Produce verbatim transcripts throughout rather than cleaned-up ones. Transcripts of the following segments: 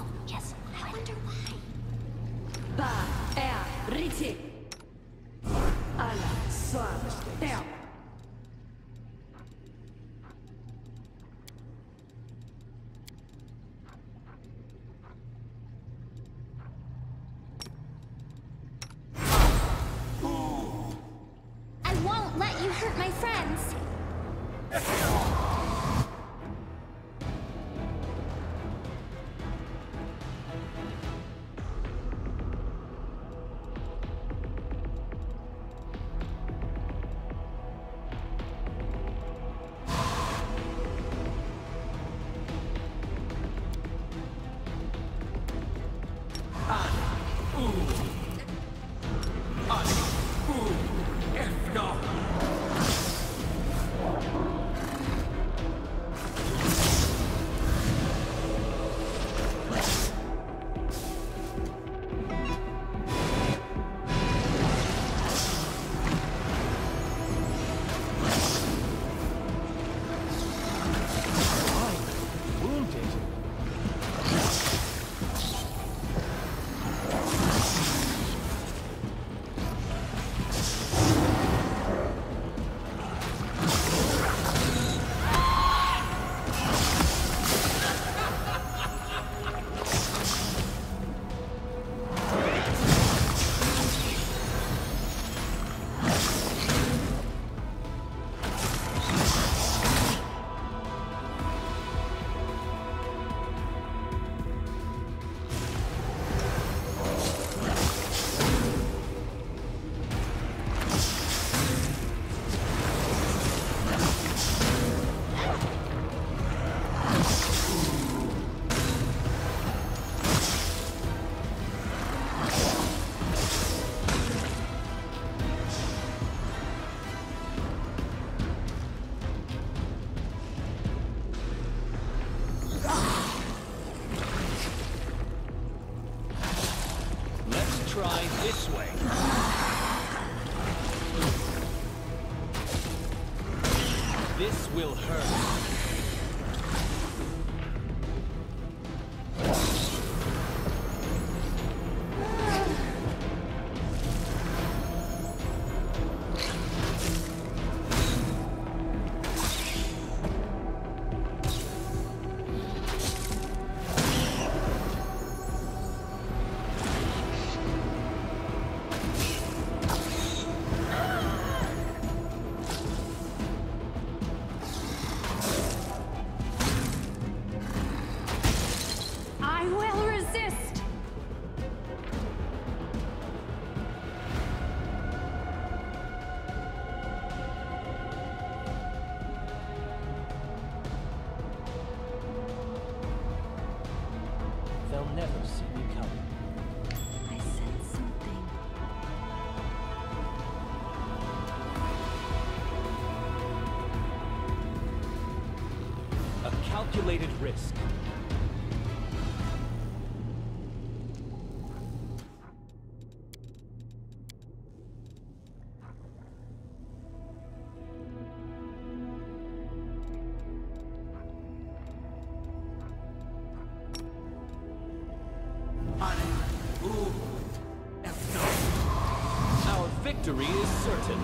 Oh, yes. I wonder why. Ba Areelu. Ala Ciar Ciar. I won't let you hurt my friends. Try this way. This will hurt. They'll never see me coming. I sense something. A calculated risk. Our victory is certain.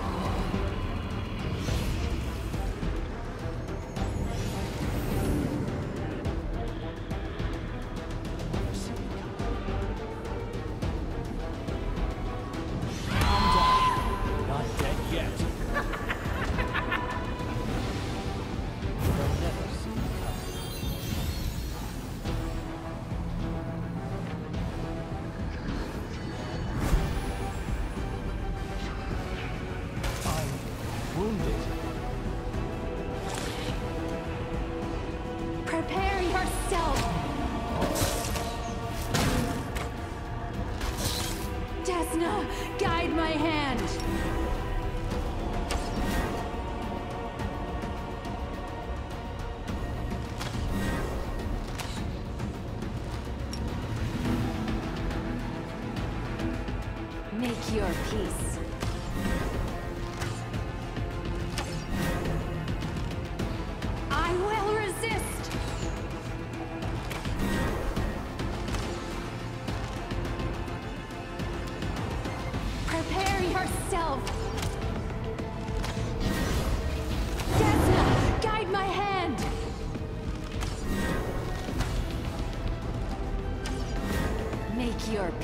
Calm down. Not dead yet. They'll never see me coming. Wounded. Prepare yourself. Desna, guide my hand. Make your peace. I will resist!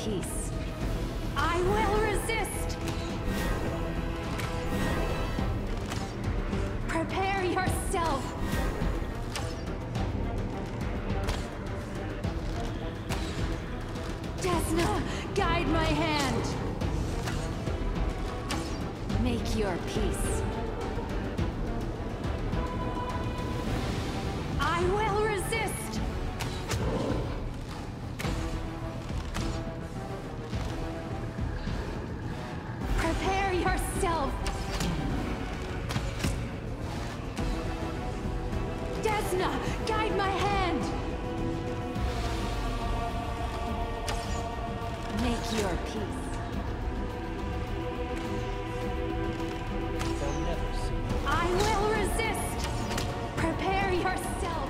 peace. I will resist! Prepare yourself! Desna, guide my hand! Make your peace. I will resist! Prepare yourself! Desna, guide my hand! Make your peace. They'll never see me. I will resist! Prepare yourself!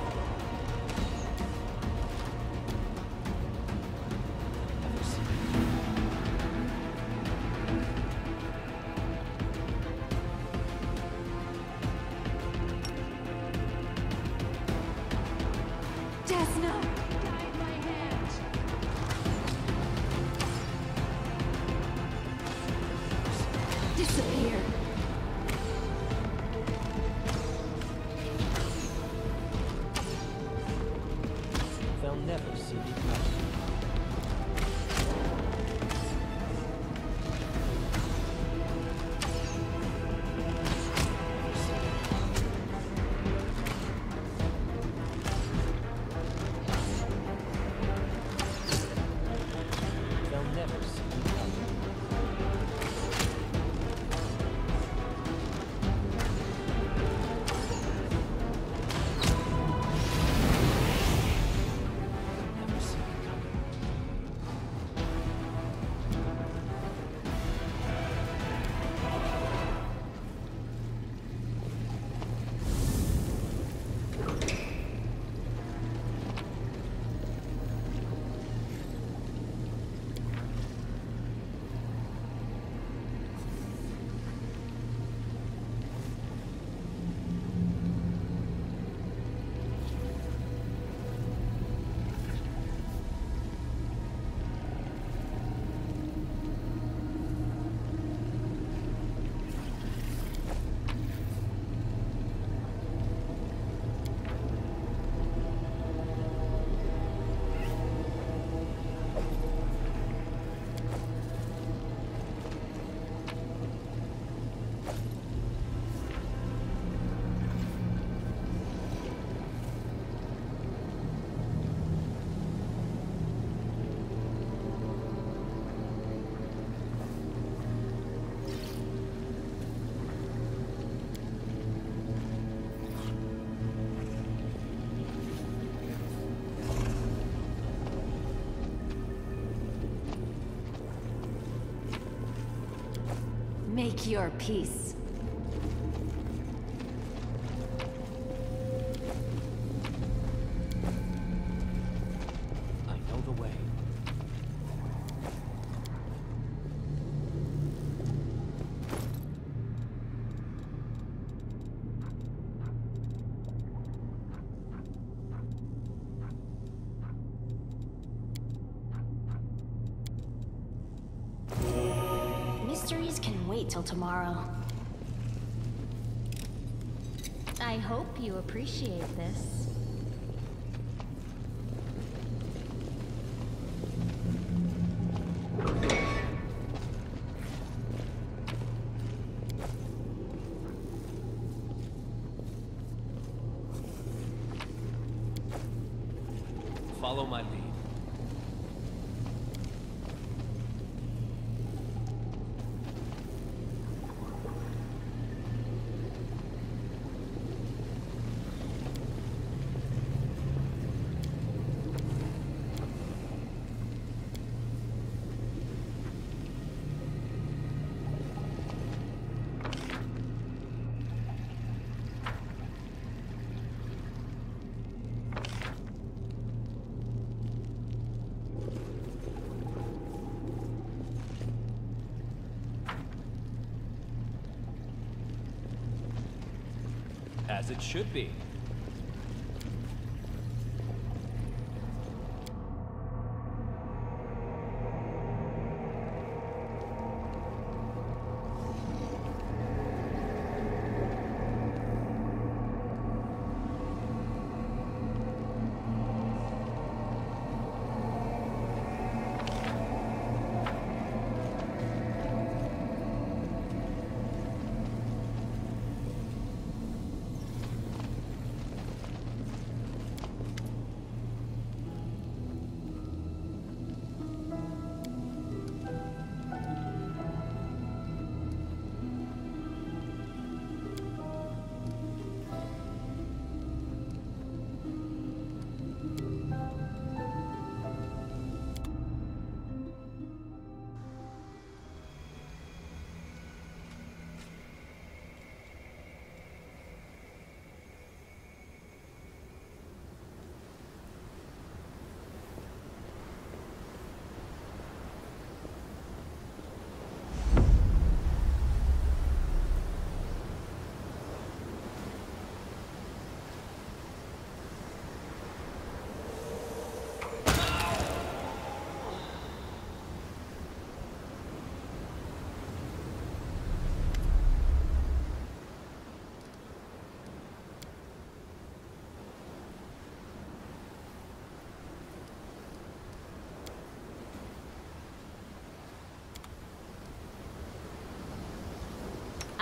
Never see me. Desna, guide my hand! Disappear! They'll never see me coming. They'll never see me coming. Never see me coming. Make your peace. I know the way. Mysteries can wait till tomorrow. I hope you appreciate this. Follow my lead. As it should be.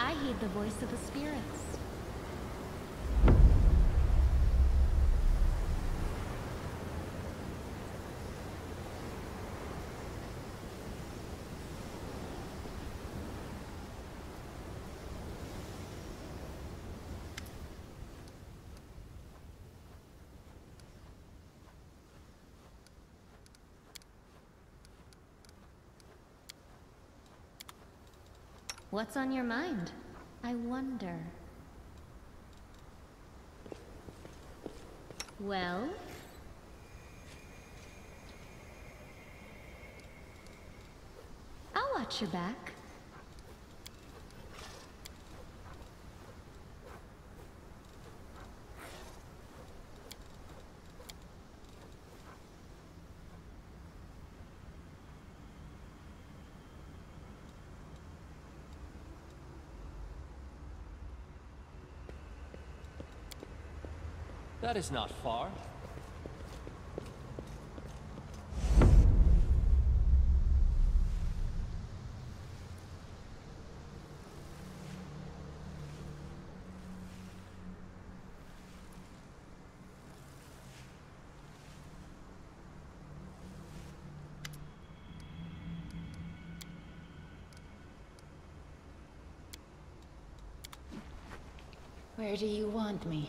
I heed the voice of the spirits. What's on your mind? I wonder. Well? I'll watch your back. That is not far. Where do you want me?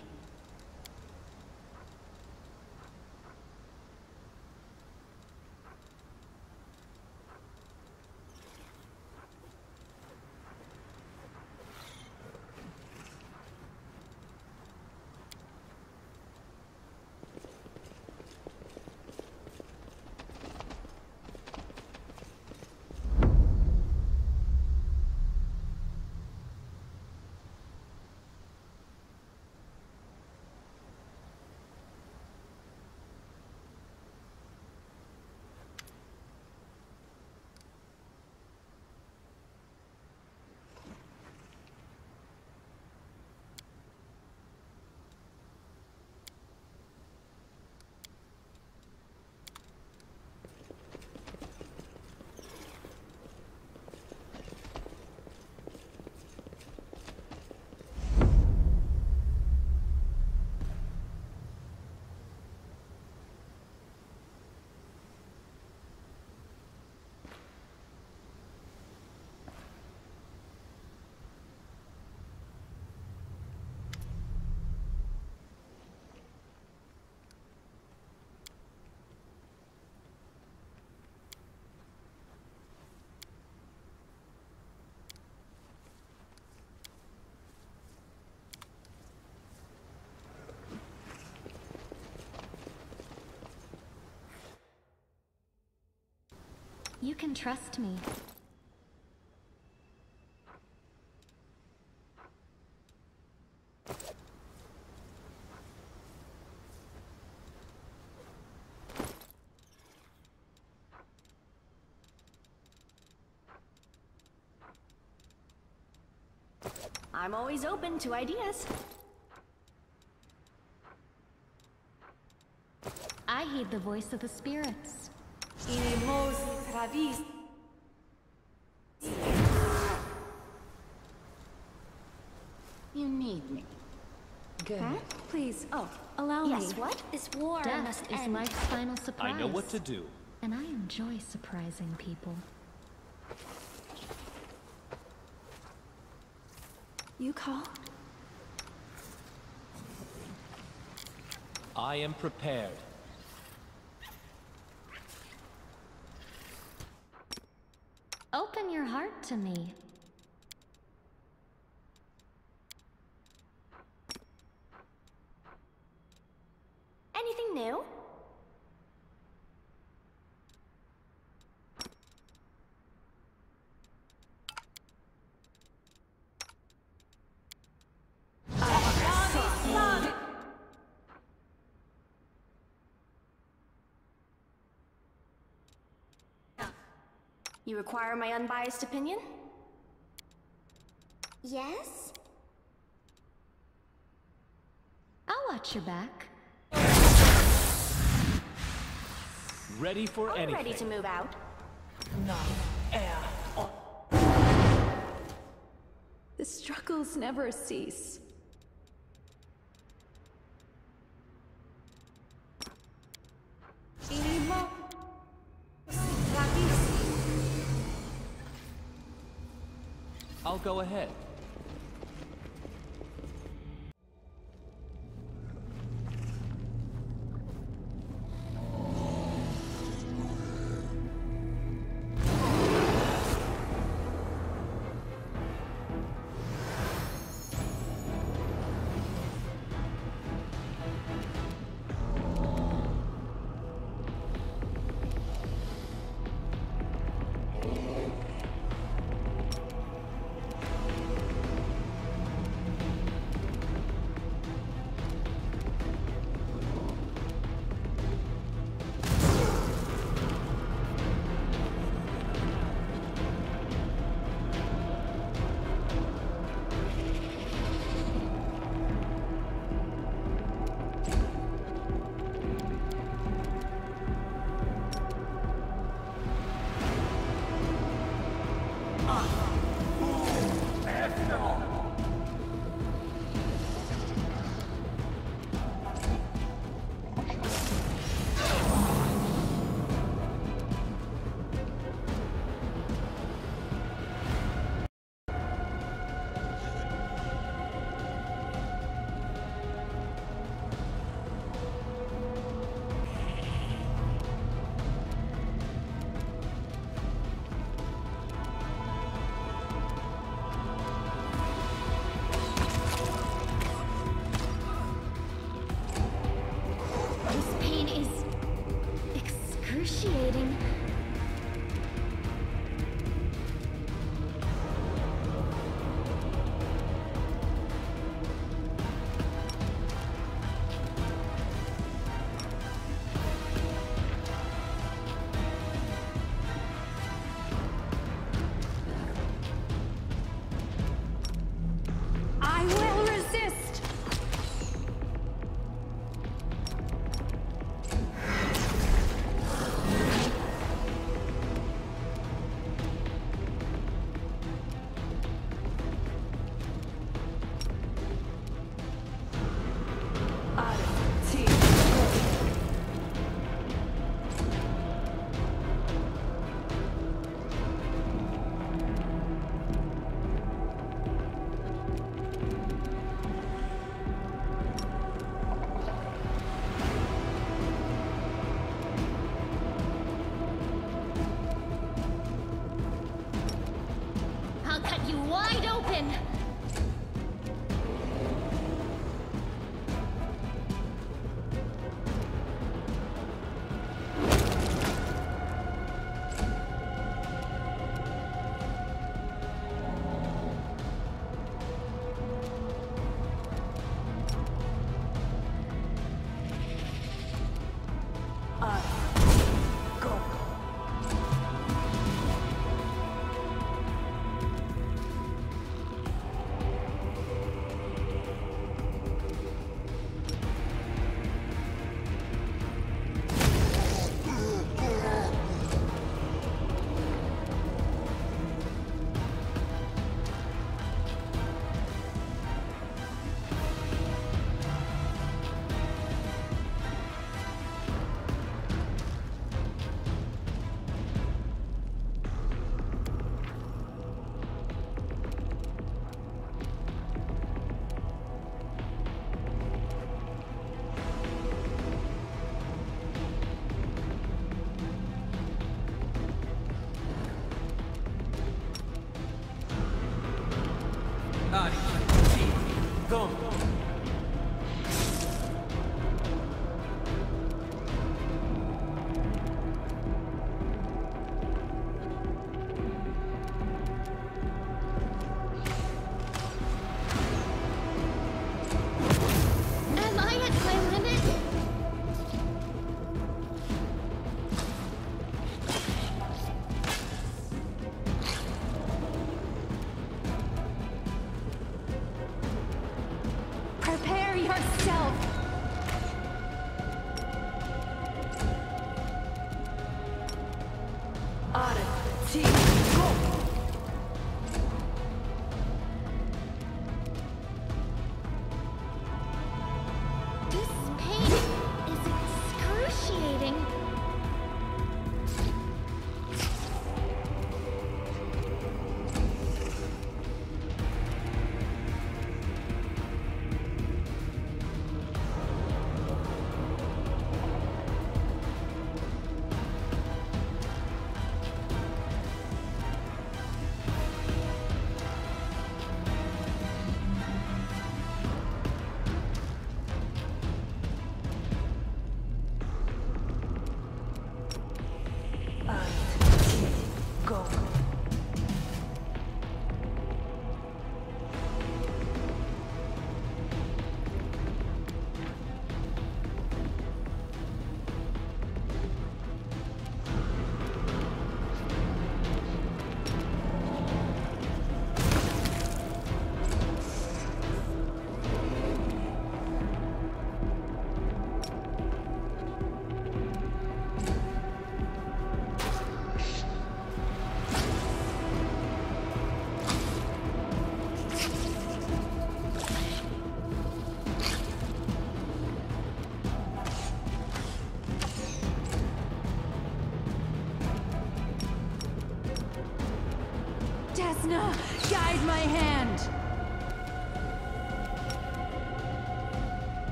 You can trust me. I'm always open to ideas. I heed the voice of the spirits. You need me. Good. Huh? Please, oh, allow Yes, me. what? This war Death must is end. life's final surprise. I know what to do. And I enjoy surprising people. You call? I am prepared. Open your heart to me. Anything new? You require my unbiased opinion? Yes? I'll watch your back. Ready for I'm anything. ready to move out. The The struggles never cease. I'll go ahead.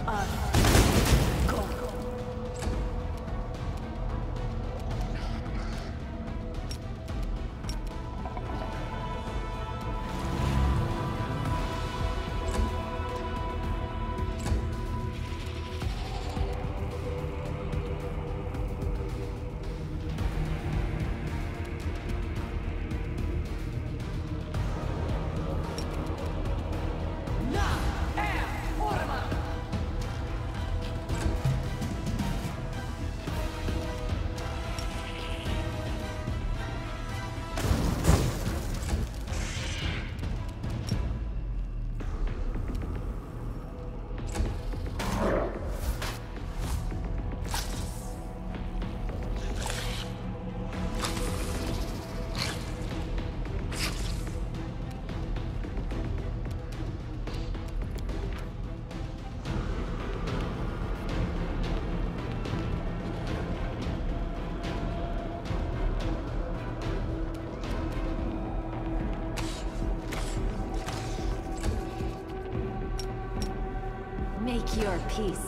Make your peace.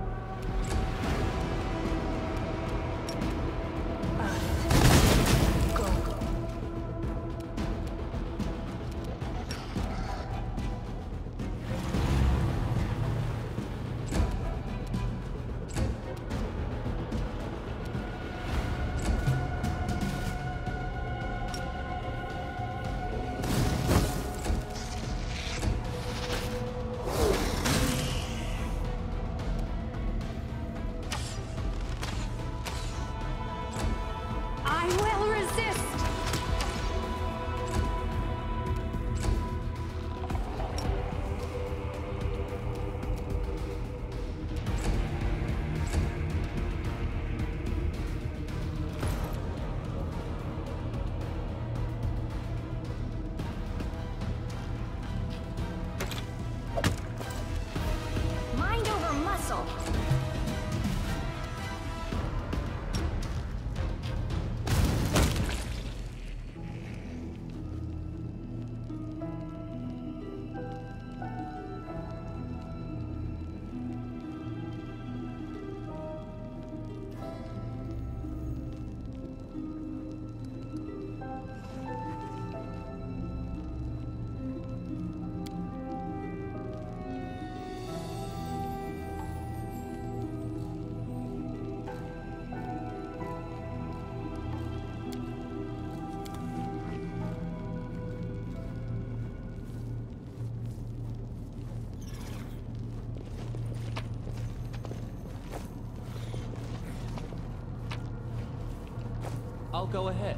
I'll go ahead.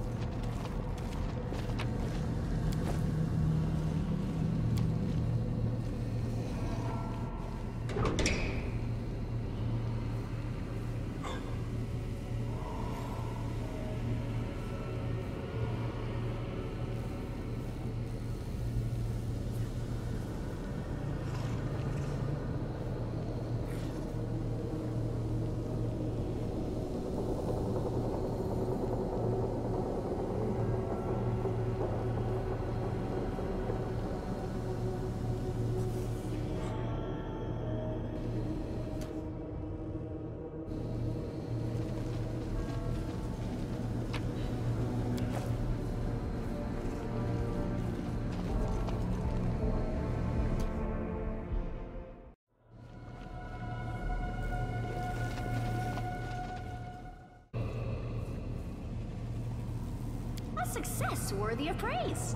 A success worthy of praise.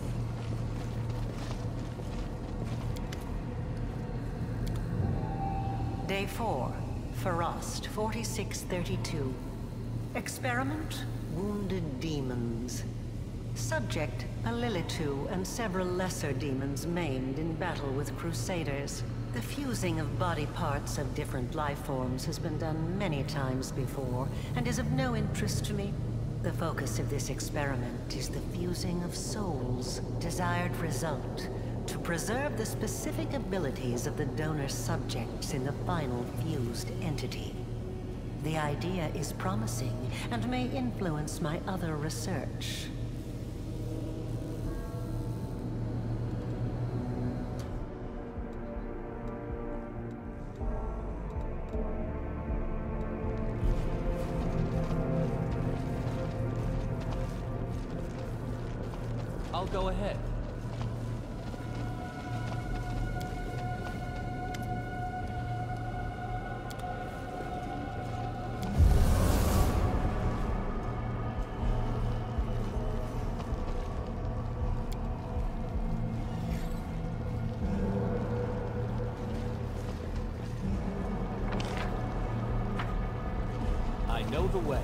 Day four, Frost, forty-six thirty-two. Experiment, wounded demons. Subject, a Lilitu and several lesser demons maimed in battle with crusaders. The fusing of body parts of different life forms has been done many times before, and is of no interest to me. The focus of this experiment is the fusing of souls. Desired result, to preserve the specific abilities of the donor subjects in the final fused entity. The idea is promising, and may influence my other research. go ahead. I know the way.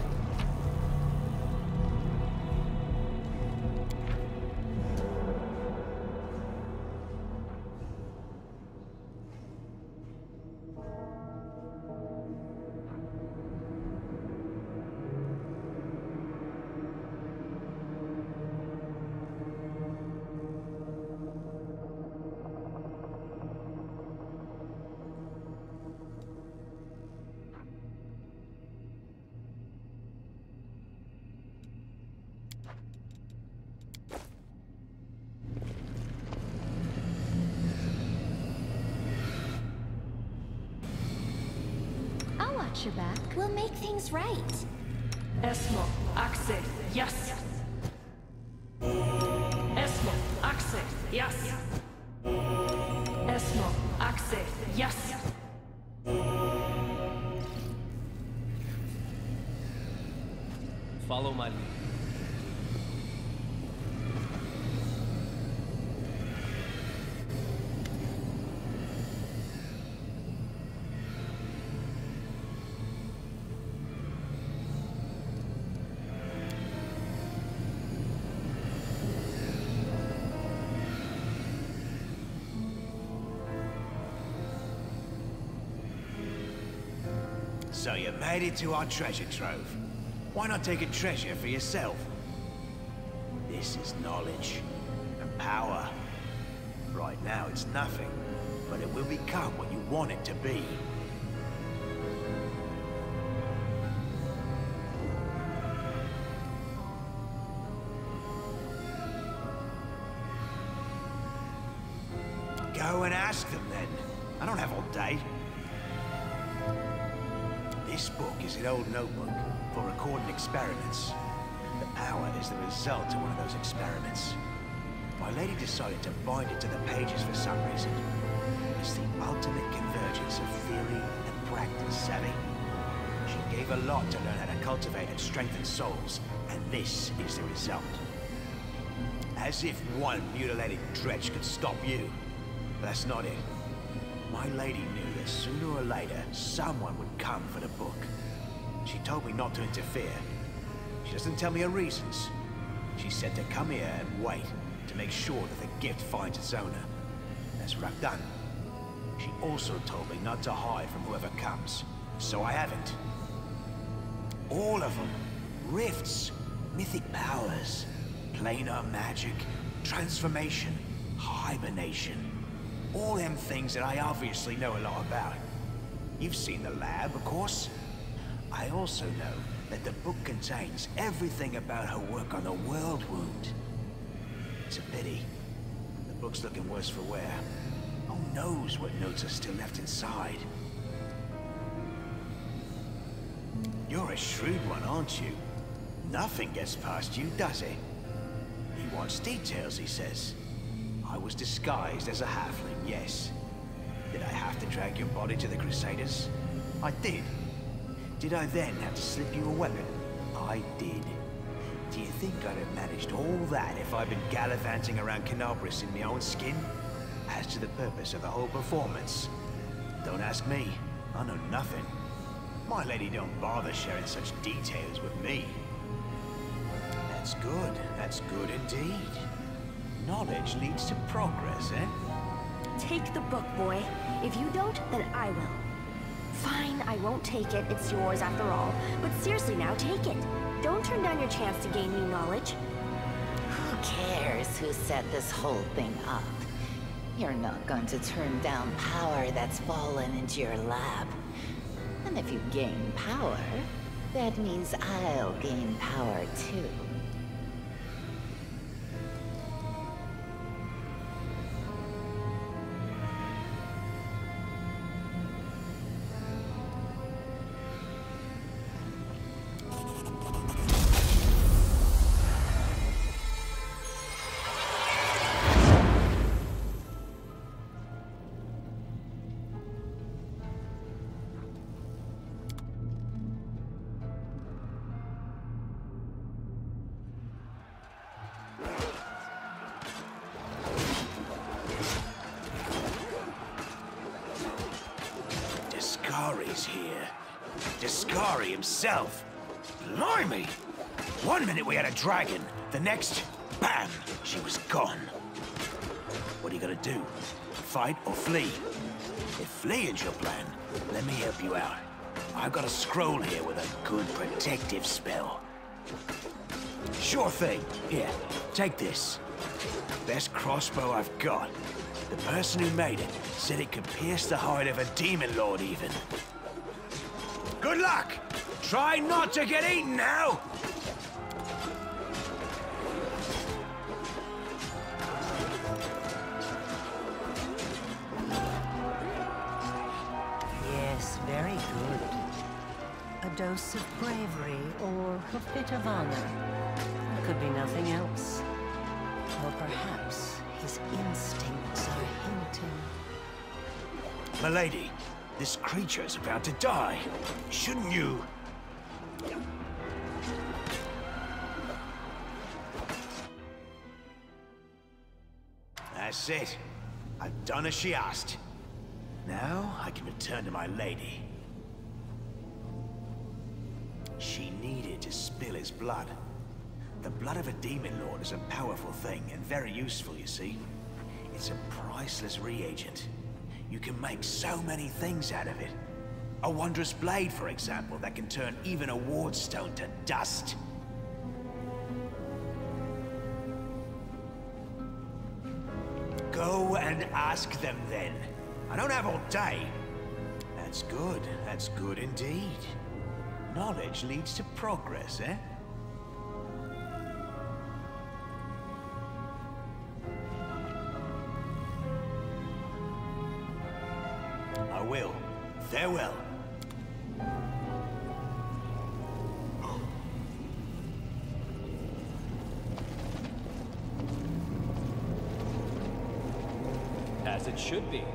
I'll watch your back. We'll make things right. Esmo, Axe, yes. Esmo, Axe, yes. Esmo, Axe, yes. Follow my lead. So you made it to our treasure trove. Why not take a treasure for yourself? This is knowledge and power. Right now it's nothing, but it will become what you want it to be. Go and ask them then. I don't have all day. This book is an old notebook for recording experiments. The power is the result of one of those experiments. My lady decided to bind it to the pages for some reason. It's the ultimate convergence of theory and practice, savvy? She gave a lot to learn how to cultivate and strengthen souls, and this is the result. As if one mutilated dredge could stop you. But that's not it. My lady knew that sooner or later, someone would come for the book. She told me not to interfere. She doesn't tell me her reasons. She said to come here and wait to make sure that the gift finds its owner. That's what I've done. She also told me not to hide from whoever comes, so I haven't. All of them. Rifts, mythic powers, planar magic, transformation, hibernation. All them things that I obviously know a lot about. You've seen the lab, of course. I also know that the book contains everything about her work on the world wound. It's a pity. The book's looking worse for wear. Who knows what notes are still left inside? You're a shrewd one, aren't you? Nothing gets past you, does it? He wants details, he says. I was disguised as a halfling, yes. Did I have to drag your body to the Crusaders? I did. Did I then have to slip you a weapon? I did. Do you think I'd have managed all that if I'd been gallivanting around Canobris in my own skin? As to the purpose of the whole performance, don't ask me. I know nothing. My lady don't bother sharing such details with me. That's good. That's good indeed. Knowledge leads to progress, eh? Take the book, boy. If you don't, then I will. Fine, I won't take it. It's yours after all. But seriously now, take it. Don't turn down your chance to gain new knowledge. Who cares who set this whole thing up? You're not going to turn down power that's fallen into your lap. And if you gain power, that means I'll gain power too. Discari himself. Blimey! One minute we had a dragon, the next, bam, she was gone. What are you gonna do? Fight or flee? If fleeing's your plan, let me help you out. I've got a scroll here with a good protective spell. Sure thing. Here, take this. Best crossbow I've got. The person who made it said it could pierce the hide of a demon lord even. Good luck! Try not to get eaten now! Yes, very good. A dose of bravery or a bit of honor. It could be nothing else. Or perhaps his instincts are hinting. Milady, this creature's about to die. Shouldn't you... That's it. I've done as she asked. Now I can return to my lady. She needed to spill his blood. The blood of a demon lord is a powerful thing and very useful, you see. It's a priceless reagent. You can make so many things out of it. A wondrous blade, for example, that can turn even a wardstone to dust. Go and ask them then. I don't have all day. That's good. That's good indeed. Knowledge leads to progress, eh? I will. Farewell. As it should be.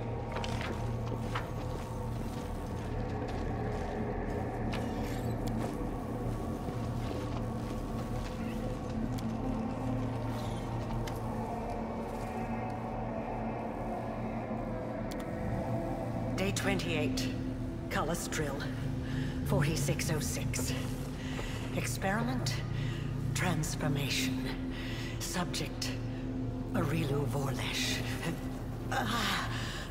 Day twenty-eight. Drill. forty-six oh six. Experiment. Transformation. Subject. Areelu Vorlesh. Ah.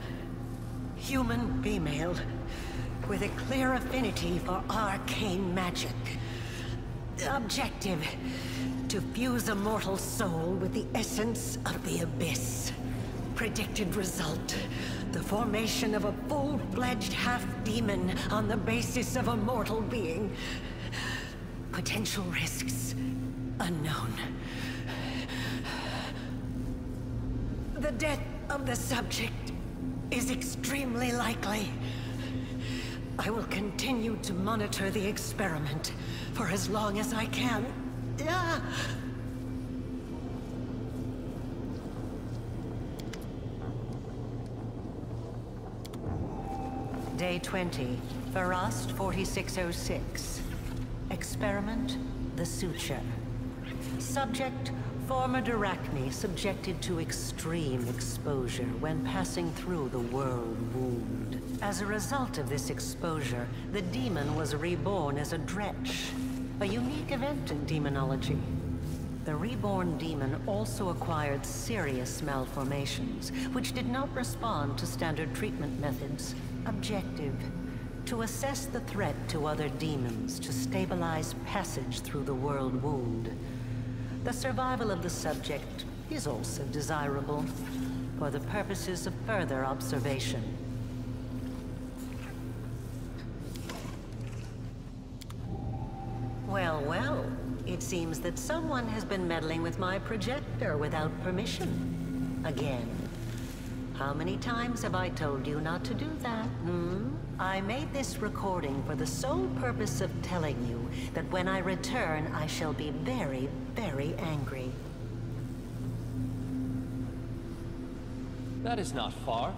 Human female. With a clear affinity for arcane magic. Objective. To fuse a mortal soul with the essence of the abyss. Predicted result. The formation of a full-fledged half-demon on the basis of a mortal being. Potential risks unknown. The death of the subject is extremely likely. I will continue to monitor the experiment for as long as I can. Ah! Day twenty, Farast forty-six oh six. Experiment, the suture. Subject, former Arachne subjected to extreme exposure when passing through the world wound. As a result of this exposure, the demon was reborn as a dretch, a unique event in demonology. The reborn demon also acquired serious malformations, which did not respond to standard treatment methods. Objective: to assess the threat to other demons to stabilize passage through the world wound. The survival of the subject is also desirable for the purposes of further observation. Well, well, it seems that someone has been meddling with my projector without permission. Again. How many times have I told you not to do that, hmm? I made this recording for the sole purpose of telling you that when I return, I shall be very, very angry. That is not far.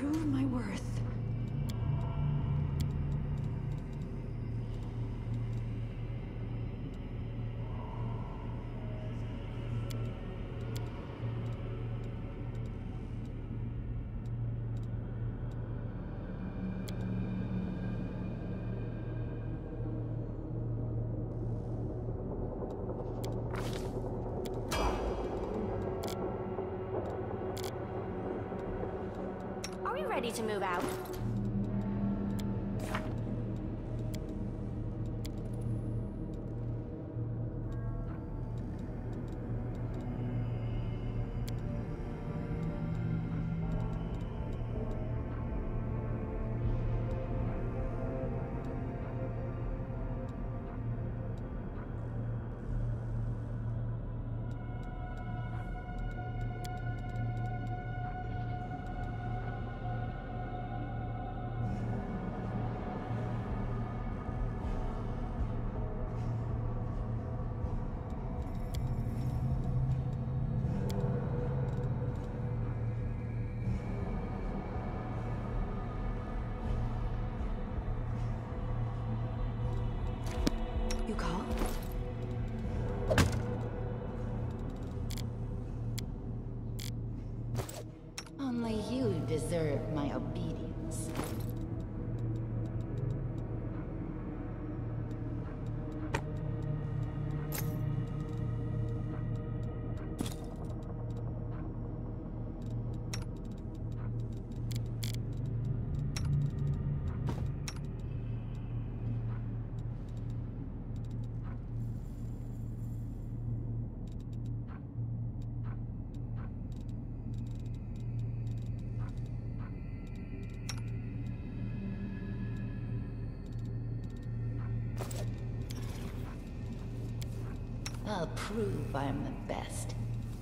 prove my worth. Ready to move out? You call? Only you deserve my obedience. I'll prove I'm the best.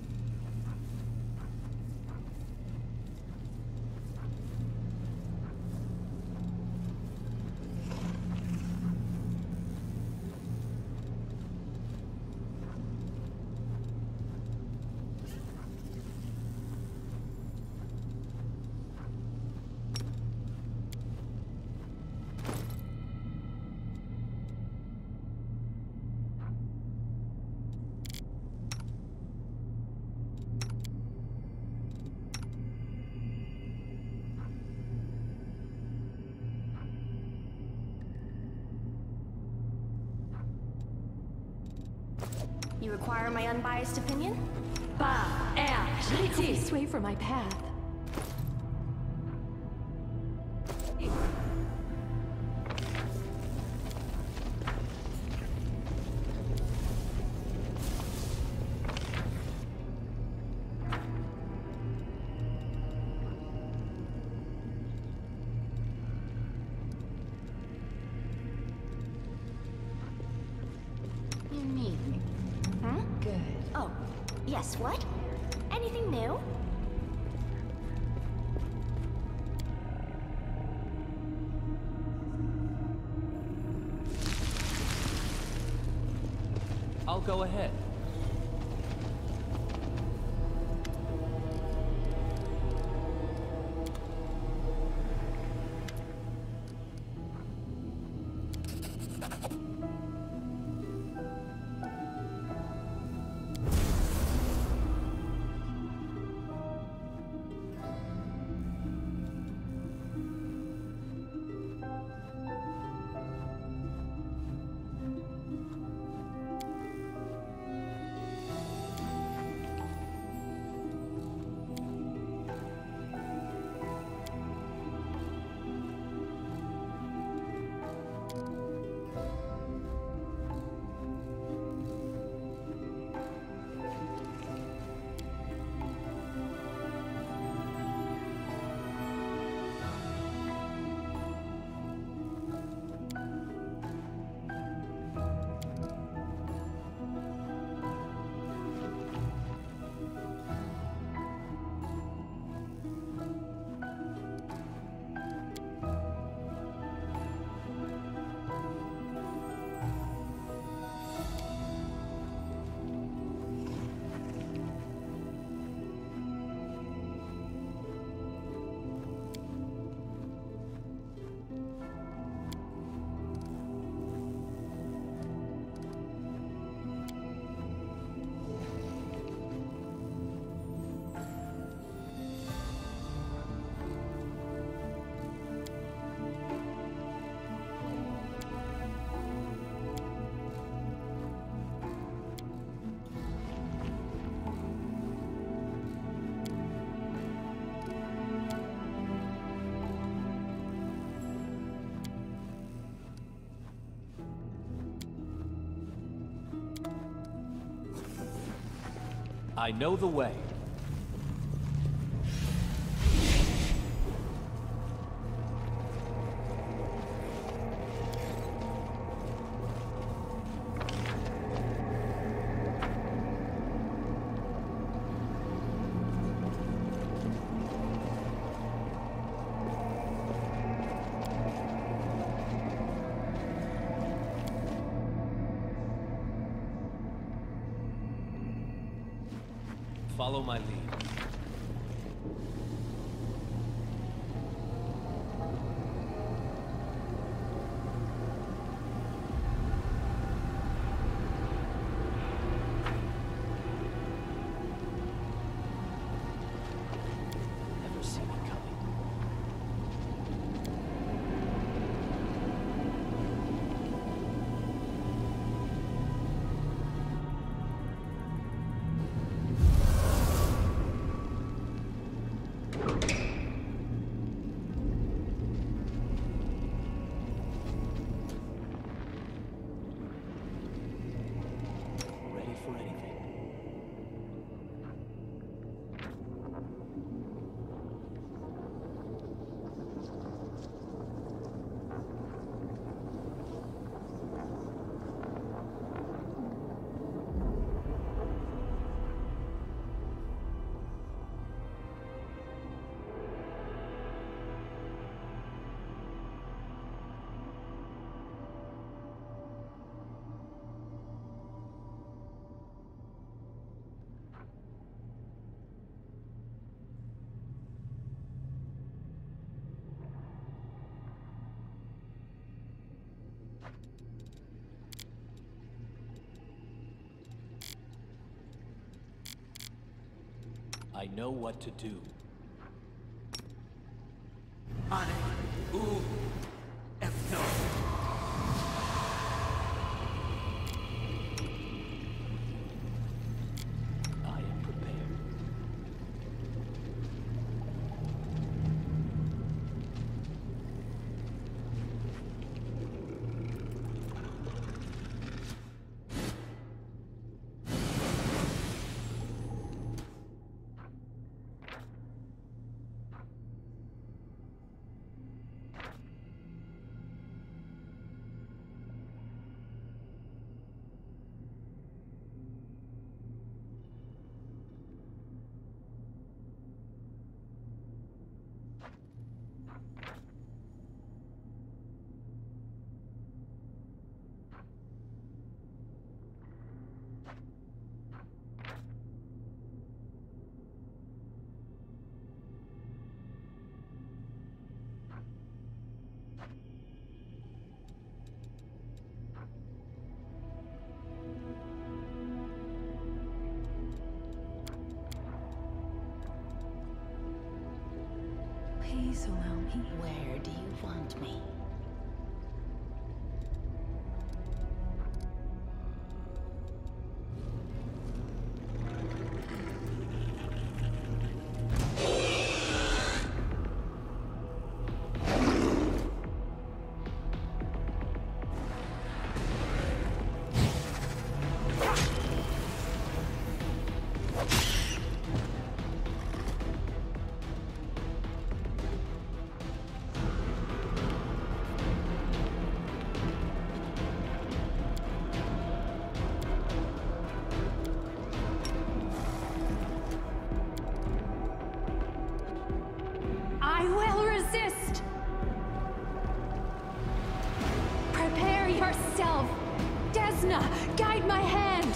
You require my unbiased opinion? Ba, er, Please sway from my path. You need me. Hmm? Good. Oh, yes, what? Anything new? I'll go ahead. I know the way. Follow my lead. Never see me coming. Ready for anything. I know what to do. Areelu. I am prepared. Please allow me. Where do you want me? I will resist! Prepare yourself! Desna, guide my hand!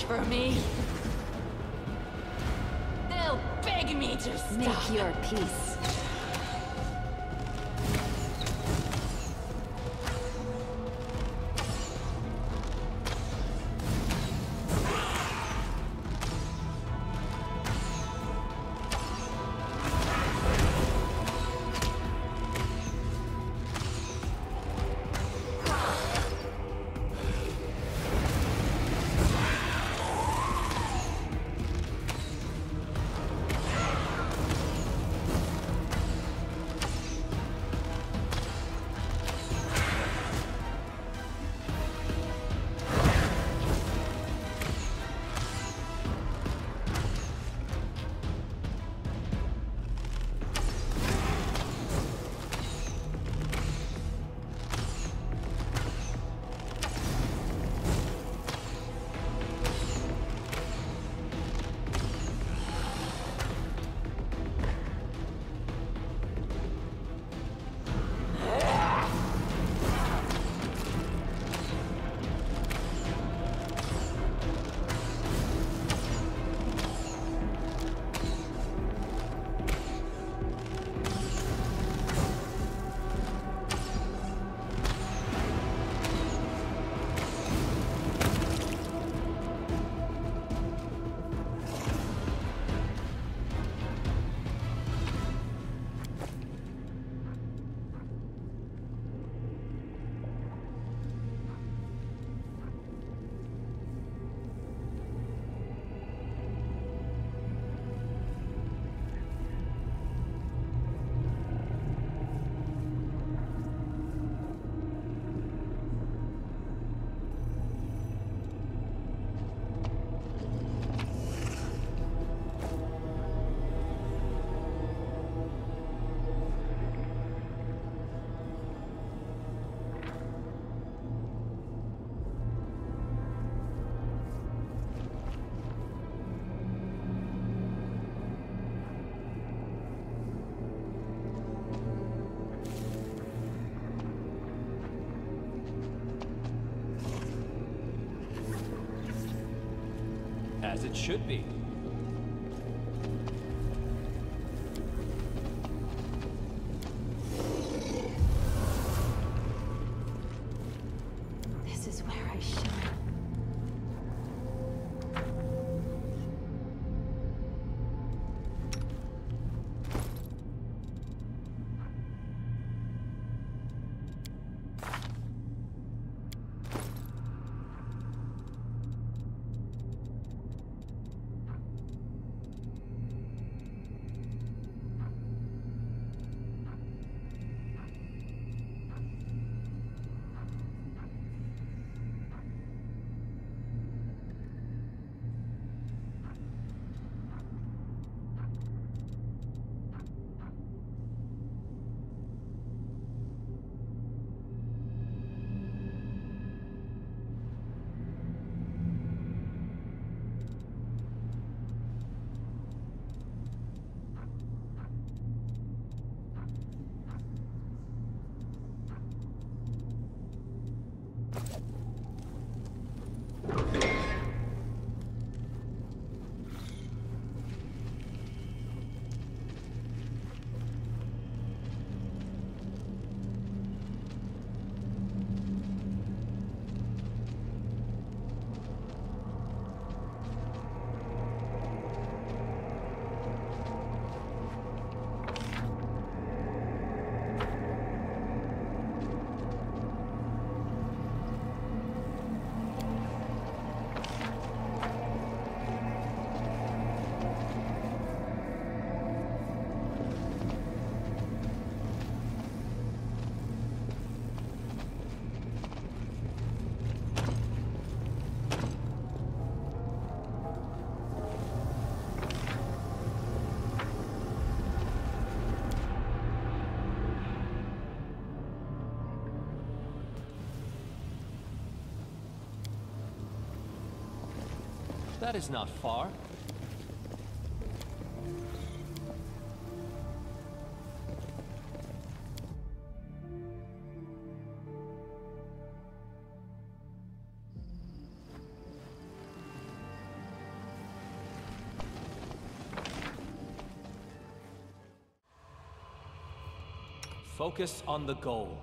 for me. They'll beg me to stop. Make your peace. As it should be. This is where I shine. That is not far. Focus on the goal.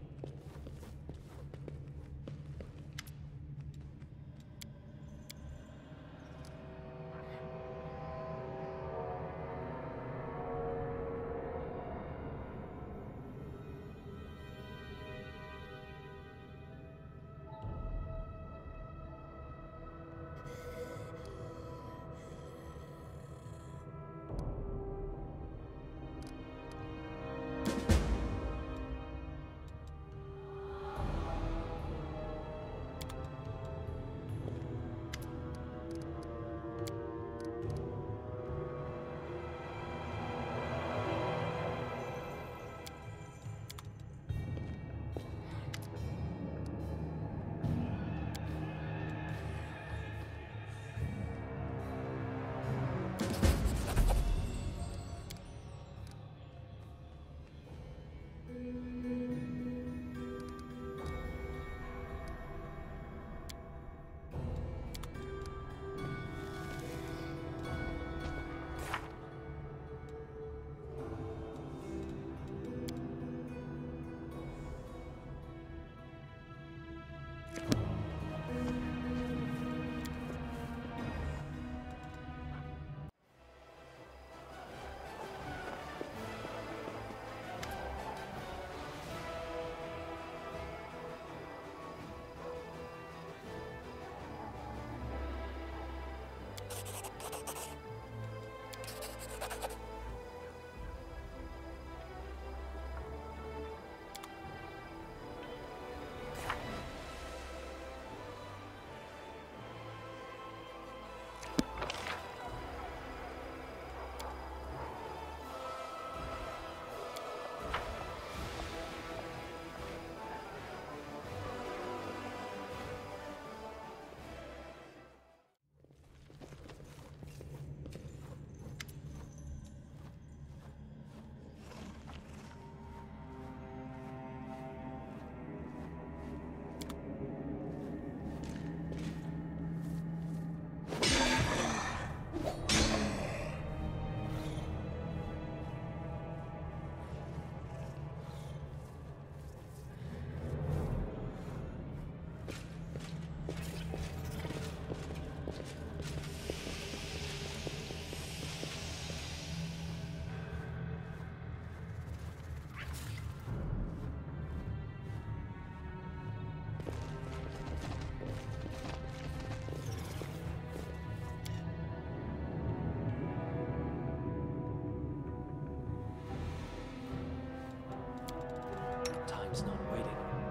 Time's not waiting.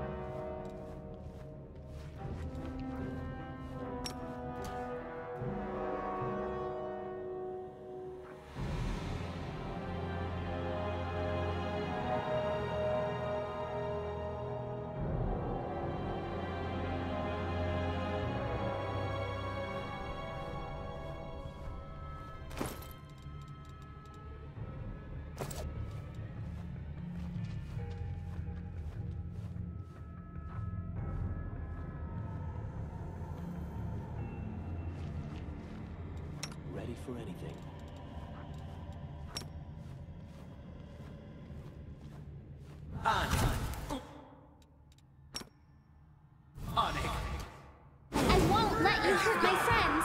Ready for anything. On it. On it. I won't let you hurt my friends!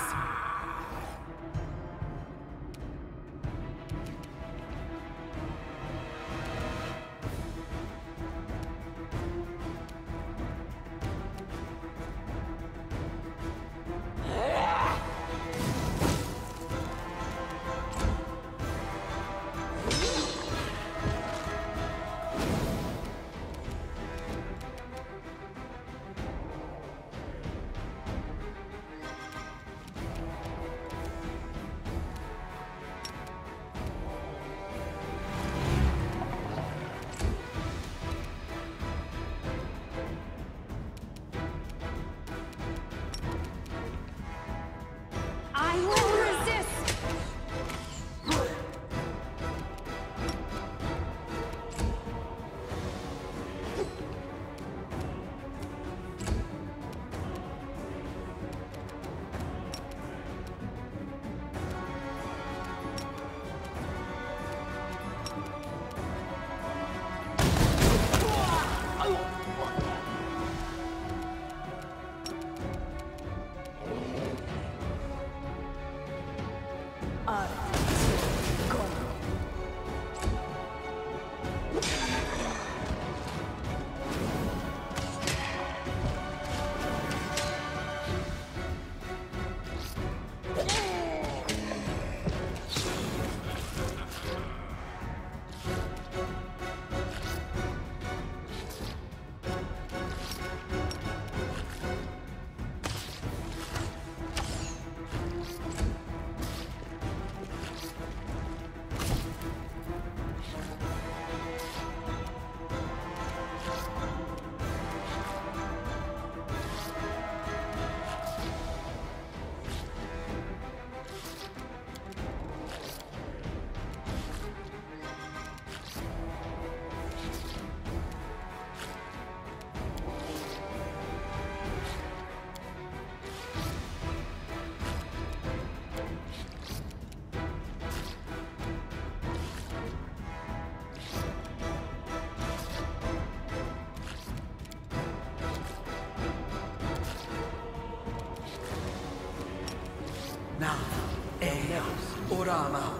drama.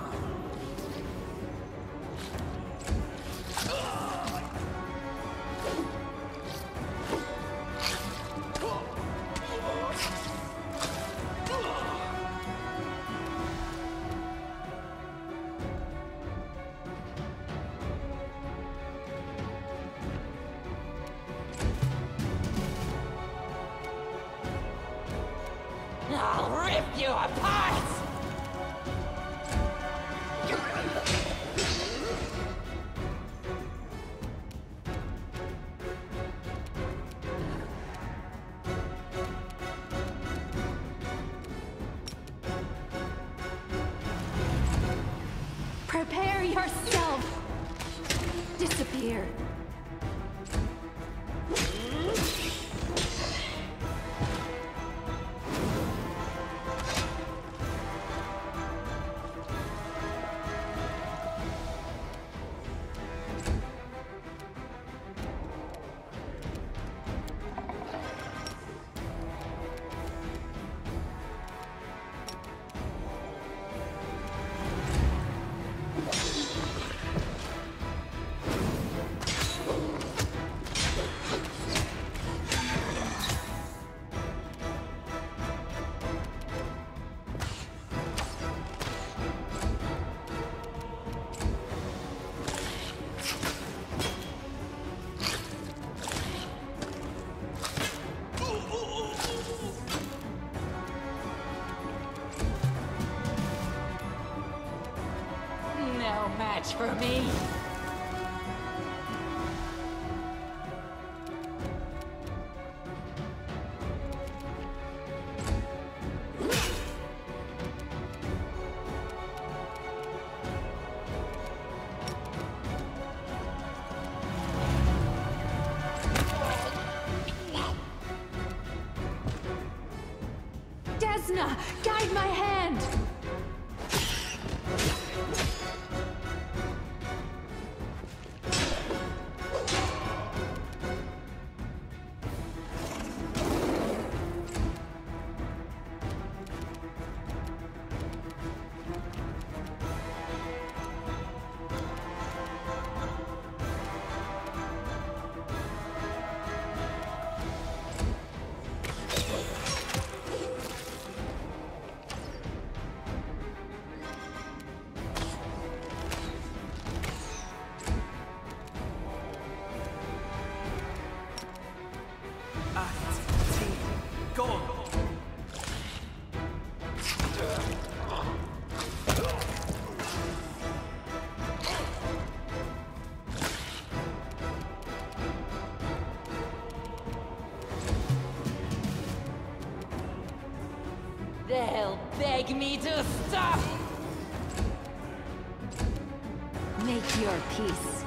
I'll rip you apart! Prepare yourself! Disappear. No match for me. Desna, guide my hand! They'll beg me to stop! Make your peace.